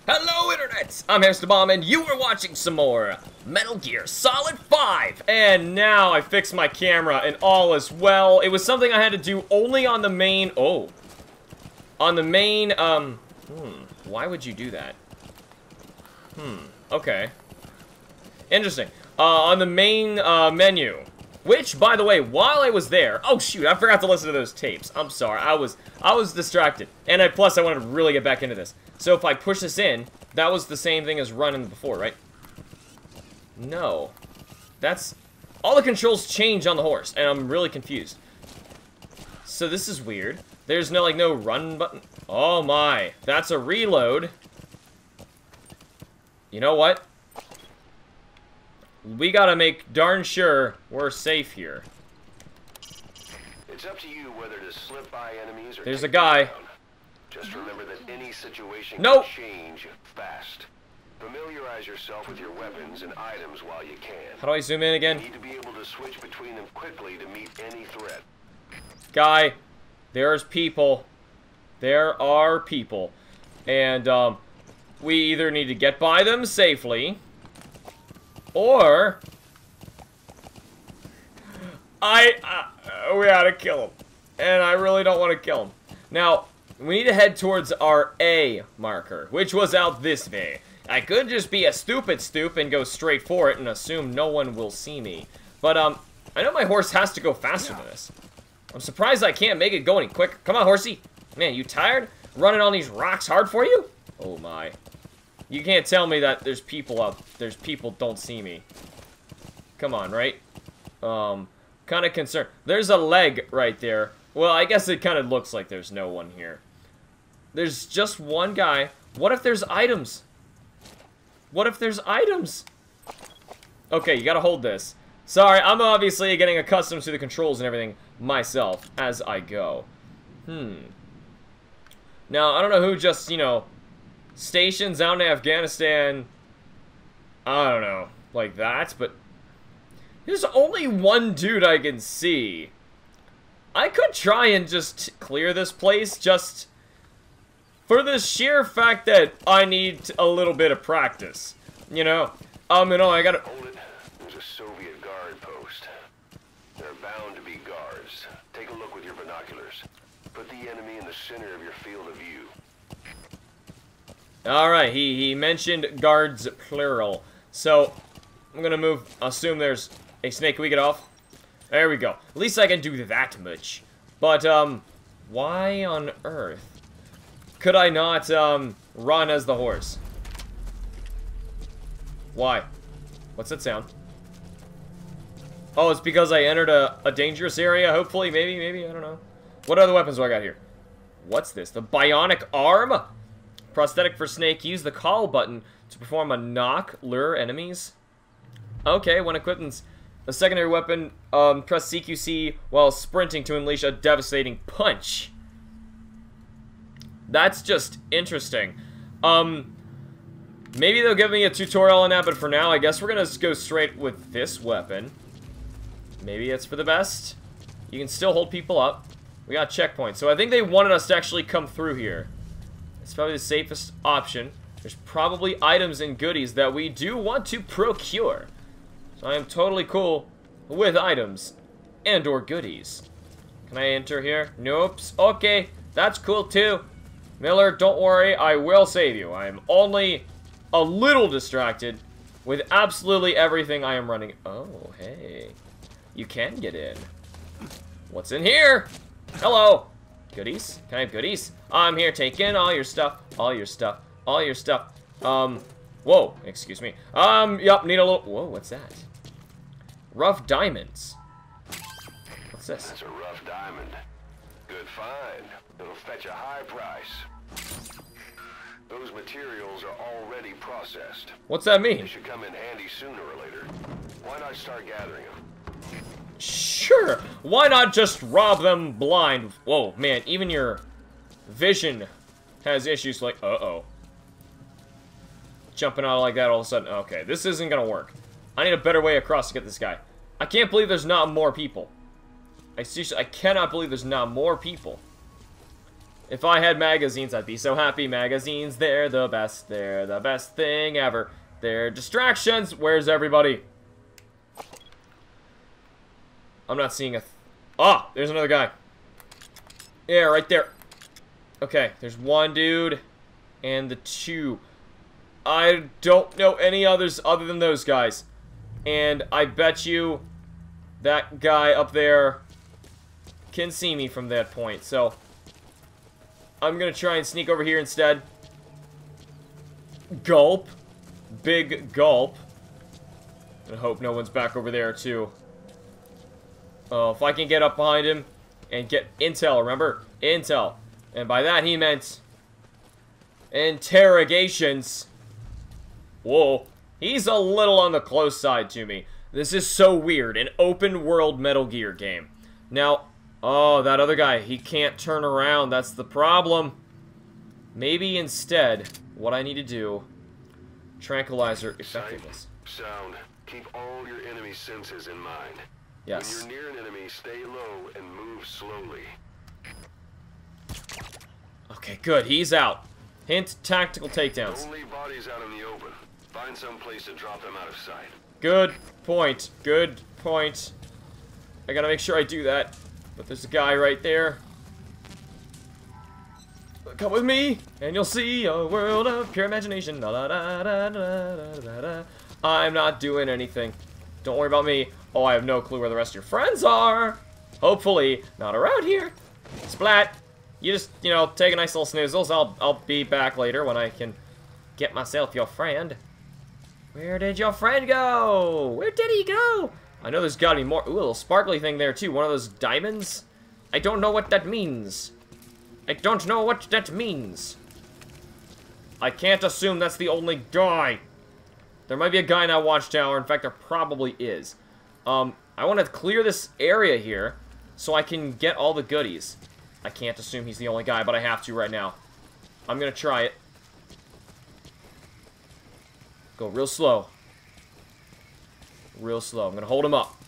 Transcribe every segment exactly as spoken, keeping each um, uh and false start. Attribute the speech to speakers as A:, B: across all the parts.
A: Hello, Internet! I'm HamsterBomb, and you are watching some more Metal Gear Solid five! And now I fixed my camera, and all is well. It was something I had to do only on the main... Oh. On the main, um... Hmm. Why would you do that? Hmm. Okay. Interesting. Uh, on the main, uh, menu. Which, by the way, while I was there... Oh, shoot, I forgot to listen to those tapes. I'm sorry. I was... I was distracted. And I, plus, I wanted to really get back into this. So if I push this in, that was the same thing as running before, right? No. That's... All the controls change on the horse, and I'm really confused. So this is weird. There's no, like, no run button. Oh my. That's a reload. You know what? We gotta make darn sure we're safe here.
B: It's up to you whether to slip by enemies or
A: There's a guy.
B: Down. Just remember that any situation
A: Nope.
B: can change fast. Familiarize yourself with your weapons and items while you can.
A: How do I zoom in again?
B: You need to be able to switch between them quickly to meet any threat.
A: Guy, there's people. There are people. And, um, we either need to get by them safely, or... I, uh, we gotta kill him. And I really don't want to kill him. Now, we need to head towards our A marker, which was out this way. I could just be a stupid stoop and go straight for it and assume no one will see me. But, um, I know my horse has to go faster than this. I'm surprised I can't make it go any quicker. Come on, horsey. Man, you tired? Running on these rocks hard for you? Oh, my. You can't tell me that there's people out. There's people don't see me. Come on, right? Um, kind of concerned. There's a leg right there. Well, I guess it kind of looks like there's no one here. There's just one guy. What if there's items? What if there's items? Okay, you gotta hold this. Sorry, I'm obviously getting accustomed to the controls and everything myself as I go. Hmm. Now, I don't know who just, you know, stations out in Afghanistan. I don't know, like that, but there's only one dude I can see. I could try and just clear this place just for the sheer fact that I need a little bit of practice. You know, um, you know, I gotta...
B: Hold it. There's a Soviet guard post. There are bound to be guards. Take a look with your binoculars. Put the enemy in the center of your field of view.
A: Alright, he, he mentioned guards plural. So, I'm gonna move, assume there's a snake. Can we get off? There we go. At least I can do that much. But, um, why on earth could I not, um, run as the horse? Why? What's that sound? Oh, it's because I entered a, a dangerous area, hopefully, maybe, maybe, I don't know. What other weapons do I got here? What's this? The bionic arm? Prosthetic for snake. Use the call button to perform a knock, lure enemies. Okay, when equipped in a secondary weapon, um, press C Q C while sprinting to unleash a devastating punch. That's just interesting. Um, maybe they'll give me a tutorial on that, but for now, I guess we're gonna go straight with this weapon. Maybe it's for the best. You can still hold people up. We got checkpoints, so I think they wanted us to actually come through here. It's probably the safest option. There's probably items and goodies that we do want to procure. So I am totally cool with items and or goodies. Can I enter here? Nope. Okay, that's cool too. Miller, don't worry, I will save you. I am only a little distracted with absolutely everything I am running. Oh, hey. You can get in. What's in here? Hello. Goodies? Can I have goodies? I'm here, take in all your stuff, all your stuff, all your stuff. Um, whoa, excuse me. Um, yup, need a little, whoa, what's that? Rough diamonds. What's this?
B: That's a rough diamond. Good find. It'll fetch a high price. Those materials are already processed.
A: What's that mean?
B: They should come in handy sooner or later. Why not start gathering them?
A: Sure. Why not just rob them blind? Whoa, man, even your vision has issues like, uh-oh. Jumping out like that all of a sudden. Okay, this isn't gonna work. I need a better way across to get this guy. I can't believe there's not more people. I seriously, I cannot believe there's not more people. If I had magazines, I'd be so happy. Magazines, they're the best. They're the best thing ever. They're distractions. Where's everybody? I'm not seeing a... Th ah, there's another guy. Yeah, right there. Okay, there's one dude and the two. I don't know any others other than those guys. And I bet you that guy up there can see me from that point. So, I'm going to try and sneak over here instead. Gulp. Big gulp. And hope no one's back over there, too. Oh, if I can get up behind him and get intel, remember? Intel. And by that he meant interrogations. Whoa. He's a little on the close side to me. This is so weird. An open world Metal Gear game. Now, oh, that other guy, he can't turn around. That's the problem. Maybe instead, what I need to do, tranquilizer effectiveness.
B: Sound. Keep all your enemy senses in mind.
A: Yes.
B: When you're near an enemy, stay low and move slowly.
A: Okay, good. He's out. Hint, tactical takedowns.
B: Don't leave bodies out in the open. Find some place to drop them out of sight.
A: Good point. Good point. I gotta make sure I do that. But there's a guy right there. Come with me, and you'll see a world of pure imagination. Da, da, da, da, da, da, da. I'm not doing anything. Don't worry about me. Oh, I have no clue where the rest of your friends are. Hopefully, not around here. Splat. You just, you know, take a nice little snoozles. I'll, I'll be back later when I can get myself your friend. Where did your friend go? Where did he go? I know there's got to be more. Ooh, a little sparkly thing there, too. One of those diamonds. I don't know what that means. I don't know what that means. I can't assume that's the only guy. There might be a guy in that watchtower. In fact, there probably is. Um, I want to clear this area here so I can get all the goodies. I can't assume he's the only guy, but I have to right now. I'm going to try it. Go real slow. Real slow. I'm going to hold him up.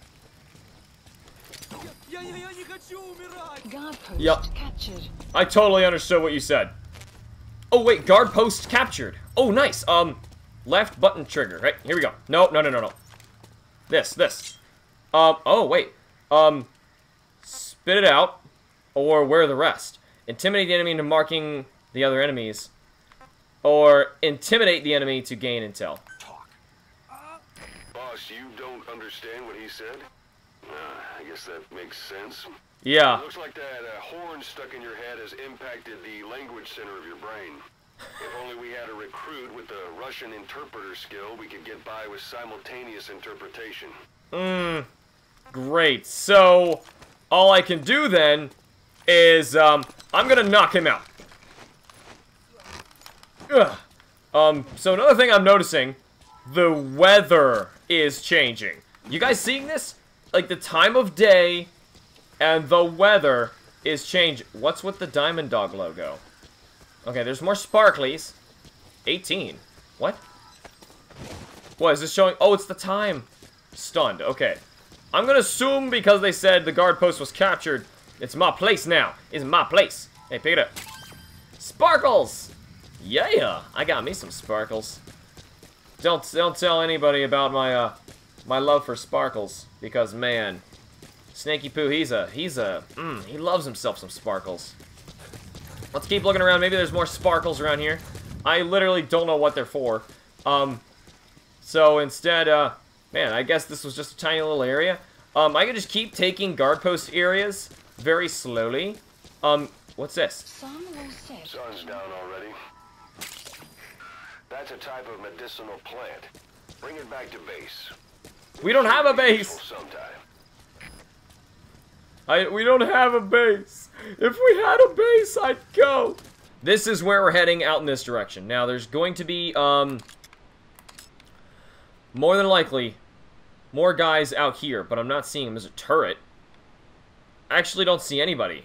C: Guard post
A: Yep.
C: captured.
A: I totally understood what you said. Oh, wait. Guard post captured. Oh, nice. Um, left button trigger. Right. Here we go. No, no, no, no, no. This, this. Um, oh, wait. Um, spit it out. Or where are the rest? Intimidate the enemy into marking the other enemies. Or intimidate the enemy to gain intel.
B: Boss, you don't understand what he said? Uh, I guess that makes sense.
A: Yeah.
B: It looks like that uh, horn stuck in your head has impacted the language center of your brain. If only we had a recruit with the Russian interpreter skill, we could get by with simultaneous interpretation.
A: Mmm. Great. So, all I can do then is, um, I'm gonna knock him out. Ugh. Um, so another thing I'm noticing, the weather is changing. You guys seeing this? Like, the time of day and the weather is changing. What's with the Diamond Dog logo? Okay, there's more sparklies. eighteen. What? What, is this showing? Oh, it's the time. Stunned. Okay. I'm gonna assume because they said the guard post was captured, it's my place now. It's my place. Hey, pick it up. Sparkles! Yeah, I got me some sparkles. Don't don't tell anybody about my uh my love for sparkles because man, Snaky Poo, he's a he's a mm, he loves himself some sparkles. Let's keep looking around. Maybe there's more sparkles around here. I literally don't know what they're for. Um, so instead, uh, man, I guess this was just a tiny little area. Um, I can just keep taking guard post areas very slowly. Um, what's this?
C: Sun will set.
B: Sun's down already. That's a type of medicinal plant. Bring it back to base.
A: We don't have a base.
B: Sometime.
A: I we don't have a base. If we had a base, I'd go. This is where we're heading out in this direction. Now, there's going to be um more than likely more guys out here, but I'm not seeing them. There's a turret. I actually don't see anybody.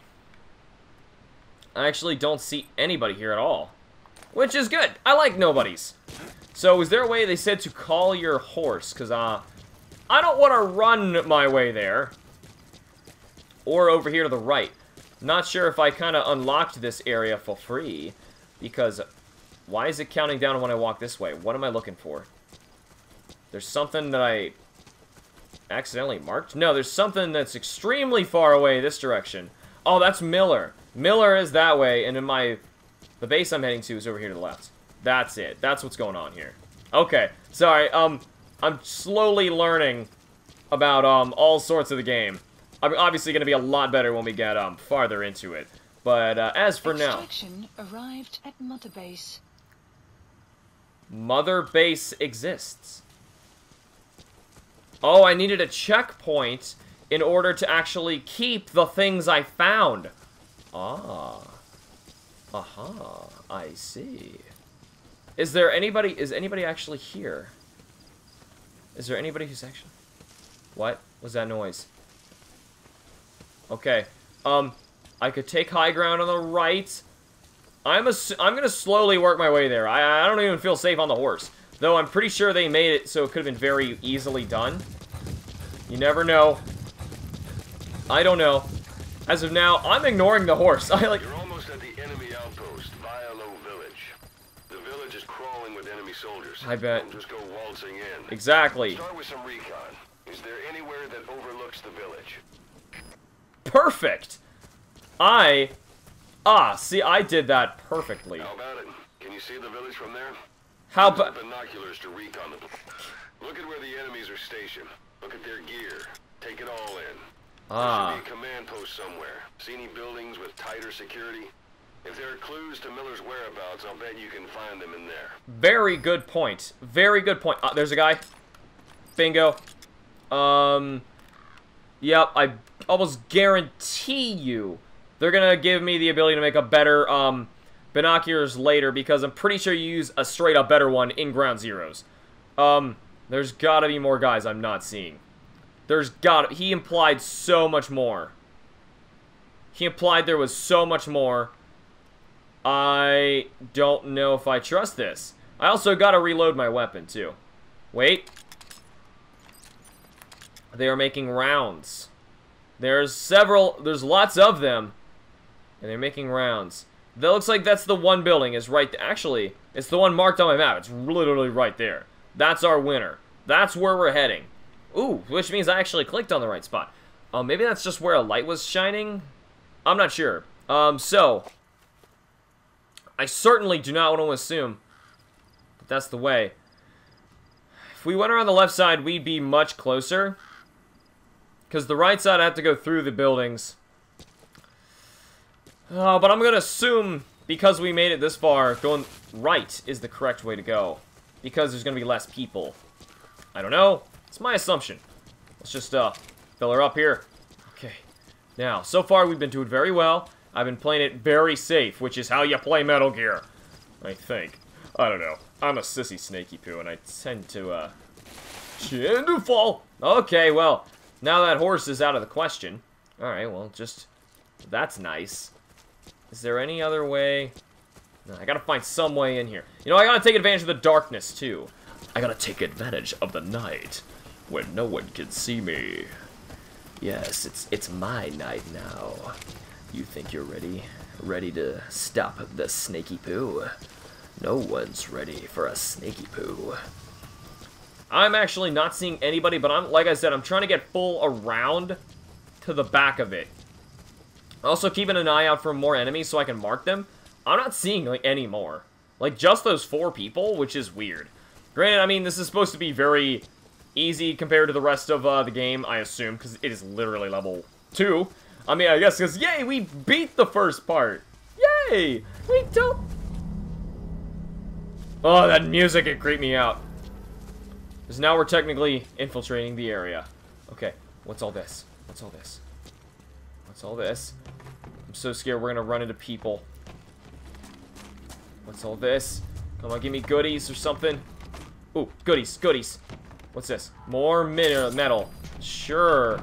A: I actually don't see anybody here at all. Which is good. I like nobodies. So, is there a way they said to call your horse? Because, uh, I don't want to run my way there. Or over here to the right. Not sure if I kind of unlocked this area for free. Because, why is it counting down when I walk this way? What am I looking for? There's something that I accidentally marked? No, there's something that's extremely far away this direction. Oh, that's Miller. Miller is that way, and in my... The base I'm heading to is over here to the left. That's it. That's what's going on here. Okay. Sorry, um... I'm slowly learning about, um, all sorts of the game. I'm obviously going to be a lot better when we get, um, farther into it. But, uh, as for now...
C: Extraction arrived at Mother Base.
A: Mother Base exists. Oh, I needed a checkpoint in order to actually keep the things I found. Ah. Aha. I see. Is there anybody... Is anybody actually here? Is there anybody who's actually... What was that noise? Okay. Um, I could take high ground on the right. I'm a, I'm gonna slowly work my way there. I, I don't even feel safe on the horse. Though I'm pretty sure they made it so it could have been very easily done. You never know. I don't know. As of now, I'm ignoring the horse. I like...
B: You're almost at the enemy outpost, Violo Village. The village is crawling with enemy soldiers.
A: I bet.
B: Don't just go waltzing in.
A: Exactly.
B: Start with some recon. Is there anywhere that overlooks the village?
A: Perfect! I... Ah, see, I did that perfectly.
B: How about it? Can you see the village from there?
A: How
B: Use the
A: about...
B: binoculars to recon the... Look at where the enemies are stationed. Look at their gear. Take it all in.
A: Ah.
B: There should be a command post somewhere. See any buildings with tighter security? If there are clues to Miller's whereabouts, I'll bet you can find them in there.
A: Very good point. Very good point. Ah, there's a guy. Bingo. Um... Yep, I almost guarantee you they're gonna give me the ability to make a better, um, binoculars later, because I'm pretty sure you use a straight-up better one in Ground Zeroes. Um, there's gotta be more guys I'm not seeing. There's gotta... He implied so much more. He implied there was so much more. I don't know if I trust this. I also gotta reload my weapon, too. Wait. They are making rounds. There's several... There's lots of them. And they're making rounds. That looks like that's the one building. Is right... Actually, it's the one marked on my map. It's literally right there. That's our winner. That's where we're heading. Ooh, which means I actually clicked on the right spot. Oh, uh, maybe that's just where a light was shining? I'm not sure. Um, so... I certainly do not want to assume that that's the way. If we went around the left side, we'd be much closer. Because the right side, I have to go through the buildings. Uh, but I'm going to assume, because we made it this far, going right is the correct way to go. Because there's going to be less people. I don't know. It's my assumption. Let's just uh, fill her up here. Okay. Now, so far we've been doing very well. I've been playing it very safe, which is how you play Metal Gear. I think. I don't know. I'm a sissy snaky poo, and I tend to, uh... tend to fall. Okay, well... Now that horse is out of the question. Alright, well, just... That's nice. Is there any other way? No, I gotta find some way in here. You know, I gotta take advantage of the darkness, too. I gotta take advantage of the night. When no one can see me. Yes, it's, it's my night now. You think you're ready? Ready to stop the snaky poo? No one's ready for a snaky poo. I'm actually not seeing anybody, but I'm, like I said, I'm trying to get full around to the back of it. Also keeping an eye out for more enemies so I can mark them. I'm not seeing, like, any more. Like, just those four people, which is weird. Granted, I mean, this is supposed to be very easy compared to the rest of uh, the game, I assume, because it is literally level two. I mean, I guess, because, yay, we beat the first part. Yay! We don't... Oh, that music, it creeped me out. Because now we're technically infiltrating the area. Okay, what's all this? What's all this? What's all this? I'm so scared we're gonna run into people. What's all this? Come on, give me goodies or something. Ooh, goodies, goodies. What's this? More metal. Sure.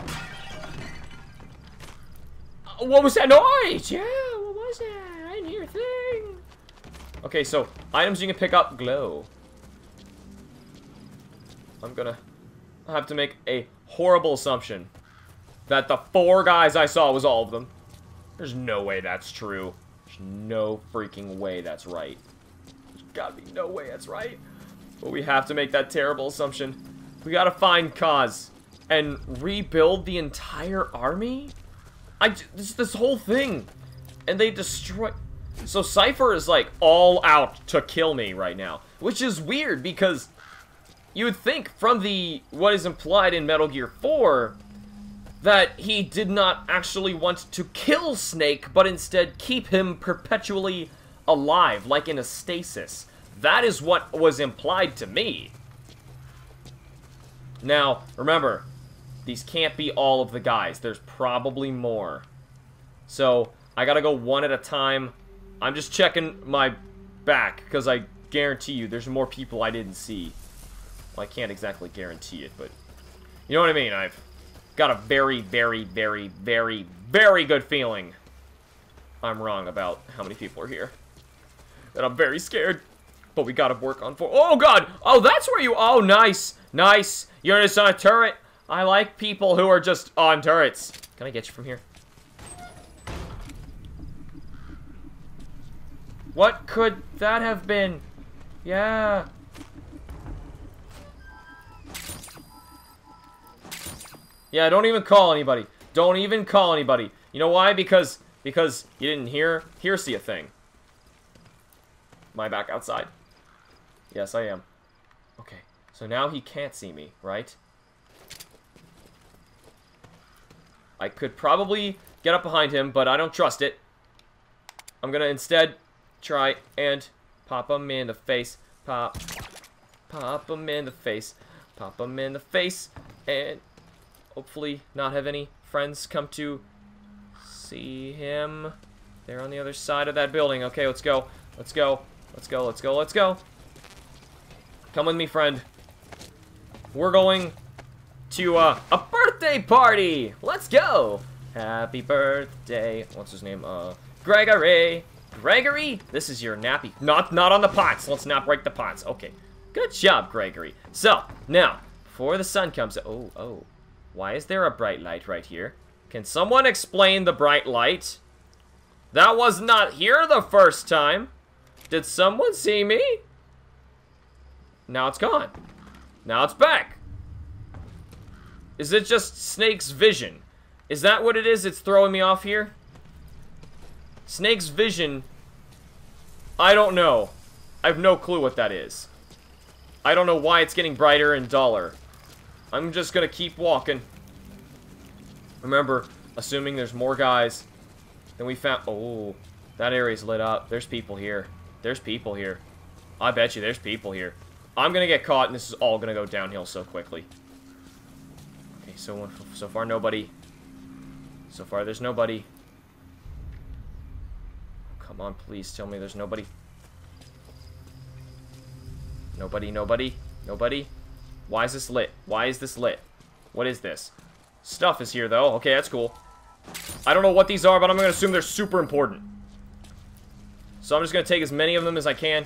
A: Uh, what was that noise? Yeah, what was that? I didn't hear a thing. Okay, so items you can pick up. Glow. I'm gonna have to make a horrible assumption that the four guys I saw was all of them. There's no way that's true. There's no freaking way that's right. There's gotta be no way that's right. But we have to make that terrible assumption. We gotta find Kaz and rebuild the entire army? I, this, this whole thing. And they destroy... So Cypher is like all out to kill me right now. Which is weird because you would think from the what is implied in Metal Gear four that he did not actually want to kill Snake, but instead keep him perpetually alive, like in a stasis. That is what was implied to me. Now, remember, these can't be all of the guys. There's probably more. So, I gotta go one at a time. I'm just checking my back, because I guarantee you there's more people I didn't see. Well, I can't exactly guarantee it, but you know what I mean? I've got a very, very, very, very, very good feeling I'm wrong about how many people are here. And I'm very scared. But we gotta work on four. Oh, God! Oh, that's where you... Oh, nice. Nice. You're just on a turret. I like people who are just on turrets. Can I get you from here? What could that have been? Yeah. Yeah, don't even call anybody. Don't even call anybody. You know why? Because because you didn't hear hear see a thing. Am I back outside? Yes, I am. Okay. So now he can't see me, right? I could probably get up behind him, but I don't trust it. I'm gonna instead try and pop him in the face. Pop. Pop him in the face. Pop him in the face. And hopefully not have any friends come to see him. They're on the other side of that building. Okay, let's go. Let's go. Let's go. Let's go. Let's go. Come with me, friend. We're going to uh, a birthday party. Let's go. Happy birthday. What's his name? Uh, Gregory. Gregory, this is your nappy. Not, not on the pots. Let's not break the pots. Okay. Good job, Gregory. So, now, before the sun comes... Oh, oh. Why is there a bright light right here? Can someone explain the bright light? That was not here the first time. Did someone see me? Now it's gone. Now it's back. Is it just Snake's vision? Is that what it is? It's throwing me off here? Snake's vision... I don't know. I have no clue what that is. I don't know why it's getting brighter and duller. I'm just gonna keep walking. Remember, assuming there's more guys than we found... Oh, that area's lit up. There's people here. There's people here. I bet you there's people here. I'm gonna get caught, and this is all gonna go downhill so quickly. Okay, so, so far nobody. So far there's nobody. Come on, please tell me there's nobody. Nobody, nobody, nobody. Why is this lit? Why is this lit? What is this? Stuff is here, though. Okay, that's cool. I don't know what these are, but I'm going to assume they're super important. So I'm just going to take as many of them as I can.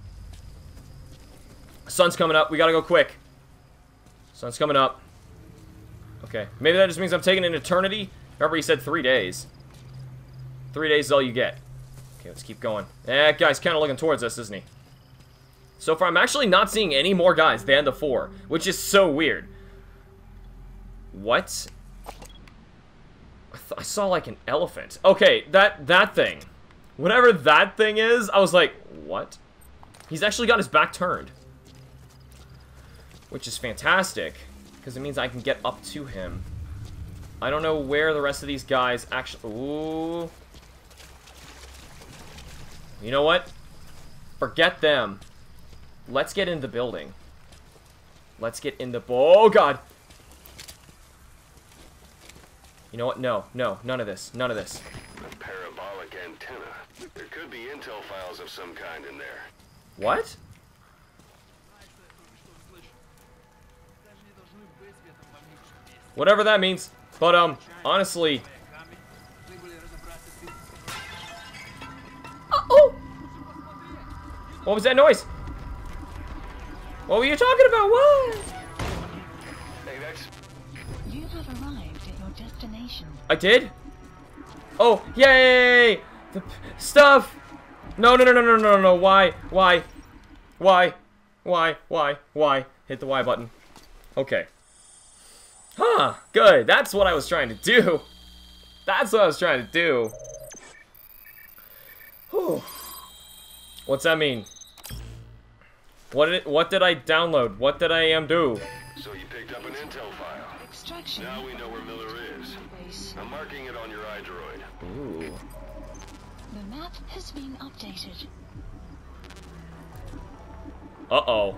A: Sun's coming up. We got to go quick. Sun's coming up. Okay. Maybe that just means I'm taking an eternity. Remember, he said three days. Three days is all you get. Okay, let's keep going. That guy's kind of looking towards us, isn't he? So far, I'm actually not seeing any more guys than the four, which is so weird. What? I, th I saw like an elephant. Okay, that that thing. Whatever that thing is, I was like, what? He's actually got his back turned. Which is fantastic, because it means I can get up to him. I don't know where the rest of these guys actually... Ooh. You know what? Forget them. Let's get in the building. Let's get in the... Oh, God. You know what? No, no, none of this. None of this.
B: A parabolic antenna. There could be intel files of some kind in there.
A: What? Whatever that means. But, um, honestly... Uh-oh! What was that noise? What were you talking about? What?
B: Hey, that's...
C: You have arrived at your destination.
A: I did? Oh, yay! The stuff! No, no, no, no, no, no, no, why? Why? Why? Why? Why? Why? Hit the Y button. Okay. Huh, good. That's what I was trying to do. That's what I was trying to do. Whew. What's that mean? What did, what did I download? What did I um, do?
B: So you picked up an intel file.
C: Extraction.
B: Now we know where Miller is.
C: Base.
B: I'm marking it on your iDroid.
A: Ooh.
C: The map has been updated.
A: Uh-oh.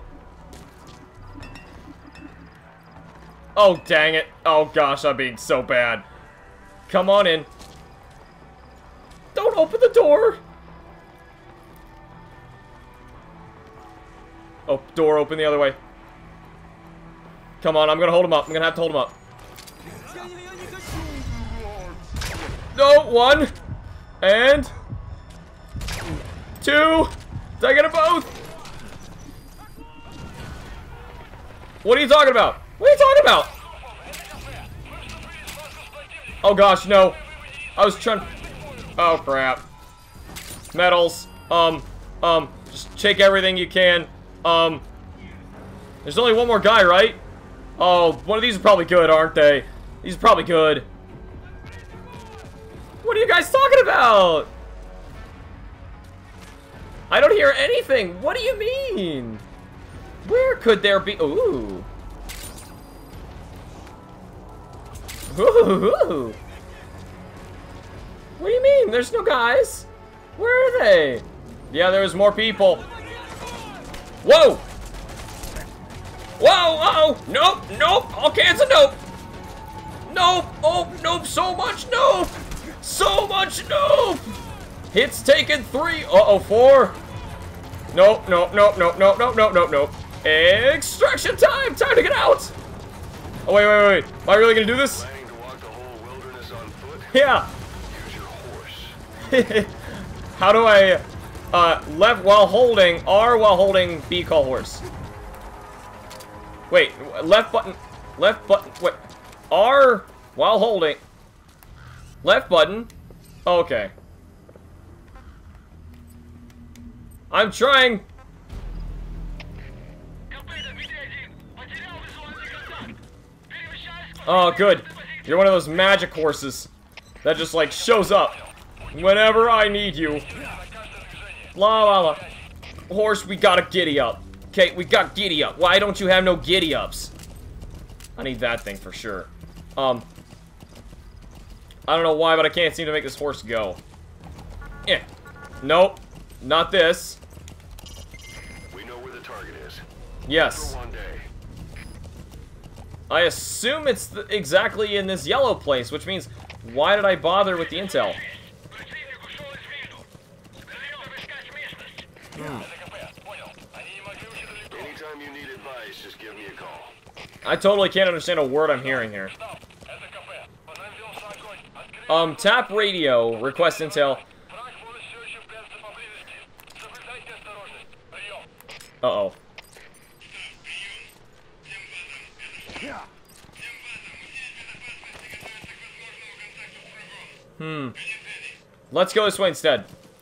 A: Oh, dang it. Oh, gosh, I'm being so bad. Come on in. Don't open the door. Oh, door open the other way. Come on, I'm gonna hold him up. I'm gonna have to hold him up. No, one. And... two. Did I get them both? What are you talking about? What are you talking about? Oh gosh, no. I was trying... Oh crap. Metals. Um, um, just take everything you can. Um, there's only one more guy, right? Oh, one of these are probably good, aren't they? These are probably good. What are you guys talking about? I don't hear anything. What do you mean? Where could there be? Ooh. Ooh. What do you mean? There's no guys. Where are they? Yeah, there was more people. Whoa! Whoa! Uh-oh! Nope! Nope! All cans of nope! Nope! Oh, nope! So much nope! So much nope! Hits taken three. Uh-oh, four. Nope, nope, nope, nope, nope, nope, nope, nope, nope. Extraction time! Time to get out! Oh, wait, wait, wait. Am I really gonna do this?
B: Planning to walk the whole wilderness on foot?
A: Yeah.
B: Use your horse.
A: How do I, uh, left while holding, R while holding B call horse? Wait, left button, left button, wait, R while holding, left button, okay. I'm trying. Oh, good. You're one of those magic horses that just, like, shows up whenever I need you. La la la. Horse, we got a giddy up. Okay, we got giddy up. Why don't you have no giddy ups? I need that thing for sure. Um, I don't know why, but I can't seem to make this horse go. Yeah. Nope. Not this.
B: We know where the target is.
A: Yes.
B: For one day.
A: I assume it's th exactly in this yellow place, which means, why did I bother with the intel? Hmm.
B: Anytime you need advice, just give me a call.
A: I totally can't understand a word I'm hearing here. Um, tap radio, request intel. Uh-oh. Hmm. Let's go this way instead.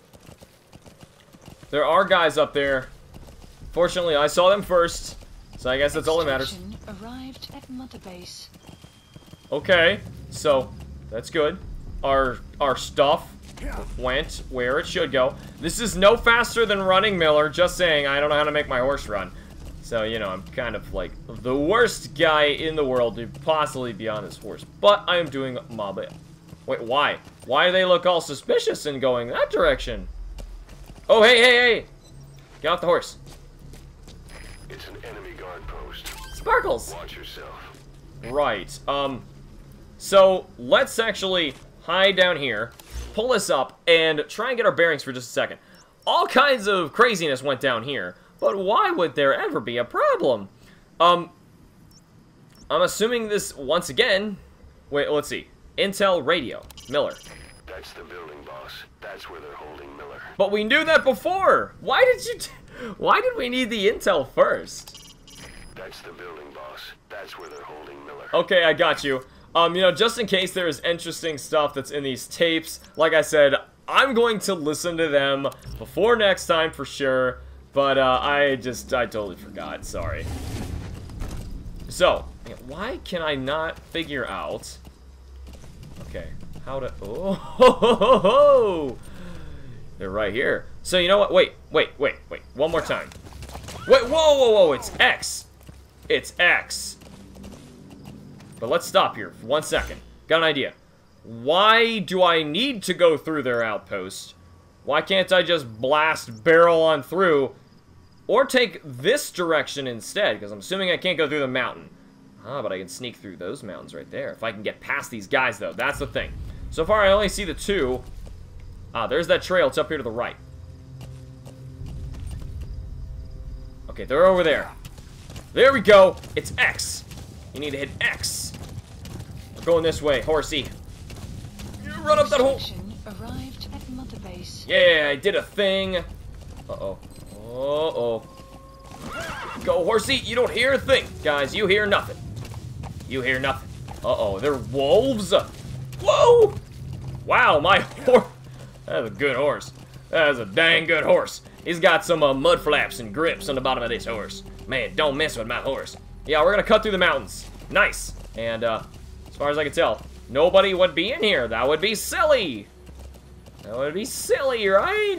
A: There are guys up there. Fortunately, I saw them first, so I guess that's all that matters.
C: Arrived at Mother Base.
A: Okay, so that's good. Our our stuff went where it should go. This is no faster than running, Miller. Just saying, I don't know how to make my horse run. So, you know, I'm kind of like the worst guy in the world to possibly be on this horse. But I am doing my best. Wait, why? Why do they look all suspicious and going that direction? Oh, hey, hey, hey! Get off the horse.
B: It's an enemy guard post.
A: Sparkles!
B: Watch yourself.
A: Right. Um, so let's actually hide down here, pull this up, and try and get our bearings for just a second. All kinds of craziness went down here, but why would there ever be a problem? Um, I'm assuming this, once again, wait, let's see. Intel radio, Miller.
B: That's the building, boss. That's where they're holding Miller.
A: But we knew that before. Why did you, t why did we need the intel first?
B: That's the building, boss. That's where they're holding Miller.
A: Okay, I got you. Um, you know, just in case there is interesting stuff that's in these tapes, like I said, I'm going to listen to them before next time for sure, but uh, I just, I totally forgot, sorry. So, why can I not figure out, okay, how to, oh, ho, ho, ho, ho. They're right here. So, you know what, wait, wait, wait, wait, one more time. Wait, whoa, whoa, whoa, it's X. It's X. But let's stop here for one second. Got an idea. Why do I need to go through their outpost? Why can't I just blast barrel on through? Or take this direction instead? Because I'm assuming I can't go through the mountain. Ah, but I can sneak through those mountains right there. If I can get past these guys, though. That's the thing. So far, I only see the two. Ah, there's that trail. It's up here to the right. Okay, they're over there. There we go. It's X. You need to hit X. We're going this way, horsey. You run up that hole.
C: Arrived at Mother Base.
A: Yeah, I did a thing. Uh-oh. Uh-oh. Go, horsey. You don't hear a thing. Guys, you hear nothing. You hear nothing. Uh-oh, they're wolves. Whoa! Wow, my horse. That's a good horse. That is a dang good horse. He's got some uh, mud flaps and grips on the bottom of this horse. Man, don't mess with my horse. Yeah, we're gonna cut through the mountains. Nice. And, uh, as far as I can tell, nobody would be in here. That would be silly. That would be silly, right?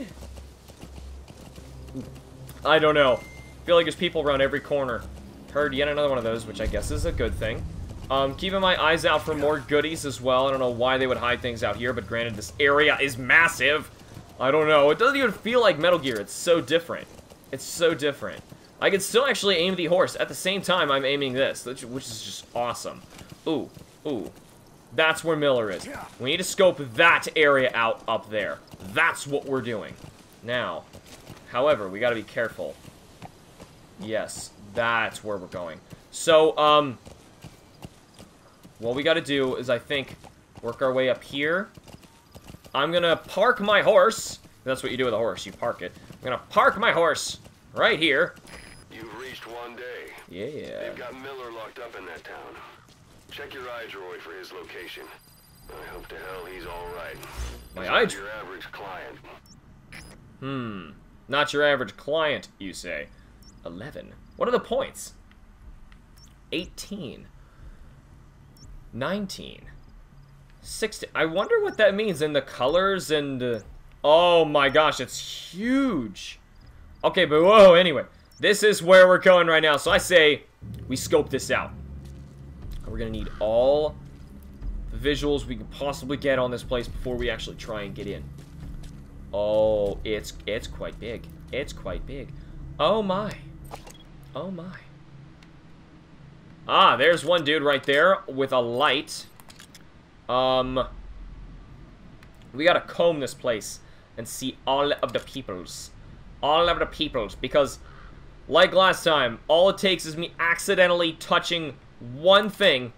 A: I don't know. I feel like there's people around every corner. Heard yet another one of those, which I guess is a good thing. Um, keeping my eyes out for more goodies as well. I don't know why they would hide things out here, but granted, this area is massive. I don't know. It doesn't even feel like Metal Gear. It's so different. It's so different. I can still actually aim the horse. At the same time, I'm aiming this, which, which is just awesome. Ooh, ooh. That's where Miller is. We need to scope that area out up there. That's what we're doing. Now, however, we gotta be careful. Yes, that's where we're going. So, um, what we gotta do is, I think, work our way up here. I'm gonna park my horse. That's what you do with a horse. You park it. I'm gonna park my horse right here.
B: You've reached one day.
A: Yeah.
B: They've got Miller locked up in that town. Check your iDroid for his location. I hope to hell he's all right.
A: My
B: He's not
A: iDroid?
B: your average client.
A: Hmm. Not your average client, you say. eleven. What are the points? eighteen. nineteen. sixteen. I wonder what that means in the colors and... Uh, oh my gosh, it's huge. Okay, but whoa, anyway. This is where we're going right now. So I say we scope this out. We're going to need all the visuals we can possibly get on this place before we actually try and get in. Oh, it's it's quite big. It's quite big. Oh my. Oh my. Ah, there's one dude right there with a light. Um, we got to comb this place and see all of the peoples. All of the peoples, because... like last time, all it takes is me accidentally touching one thing,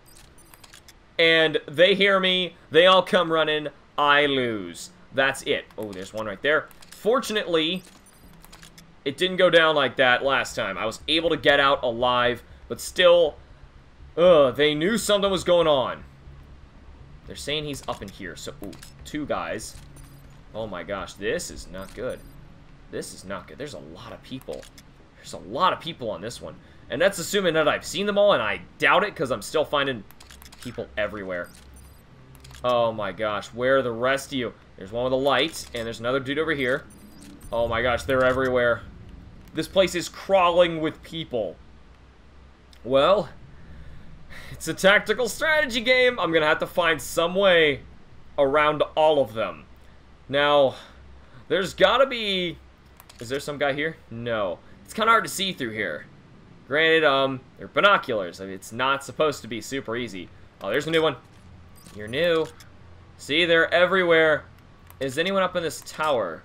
A: and they hear me, they all come running, I lose. That's it. Oh, there's one right there. Fortunately, it didn't go down like that last time. I was able to get out alive, but still, ugh, they knew something was going on. They're saying he's up in here, so, ooh, two guys. Oh my gosh, this is not good. This is not good. There's a lot of people. There's a lot of people on this one. And that's assuming that I've seen them all, and I doubt it, because I'm still finding people everywhere. Oh my gosh, where are the rest of you? There's one with a light, and there's another dude over here. Oh my gosh, they're everywhere. This place is crawling with people. Well, it's a tactical strategy game. I'm gonna have to find some way around all of them. Now, there's gotta be... is there some guy here? No. It's kind of hard to see through here. Granted, um, they're binoculars. I mean, it's not supposed to be super easy. Oh, there's a new one. You're new. See, they're everywhere. Is anyone up in this tower?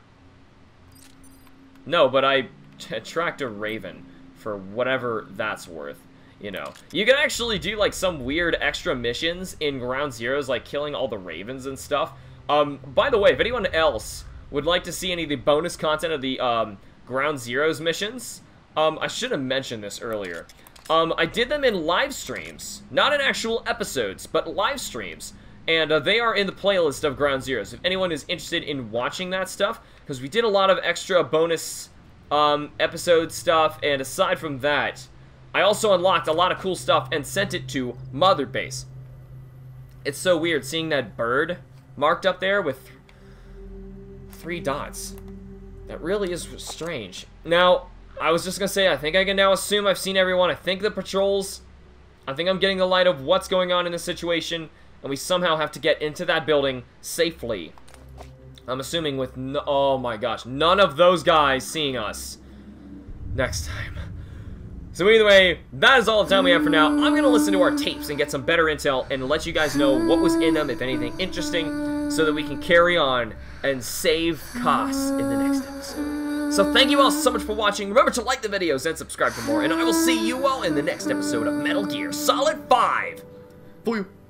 A: No, but I tracked a raven for whatever that's worth. You know, you can actually do like some weird extra missions in Ground Zeroes, like killing all the ravens and stuff. Um, by the way, if anyone else would like to see any of the bonus content of the um, Ground Zeroes missions, um, I should have mentioned this earlier. Um, I did them in live streams. Not in actual episodes, but live streams. And uh, they are in the playlist of Ground Zeroes. If anyone is interested in watching that stuff, because we did a lot of extra bonus um, episode stuff, and aside from that, I also unlocked a lot of cool stuff and sent it to Mother Base. It's so weird seeing that bird marked up there with th three dots. That really is strange. Now, I was just gonna say, I think I can now assume I've seen everyone. I think the patrols, I think I'm getting the light of what's going on in this situation, and we somehow have to get into that building safely. I'm assuming with, no, oh my gosh, none of those guys seeing us next time. So either way, that is all the time we have for now. I'm going to listen to our tapes and get some better intel and let you guys know what was in them, if anything interesting, so that we can carry on and save costs in the next episode. So thank you all so much for watching. Remember to like the videos and subscribe for more, and I will see you all in the next episode of Metal Gear Solid five. For you.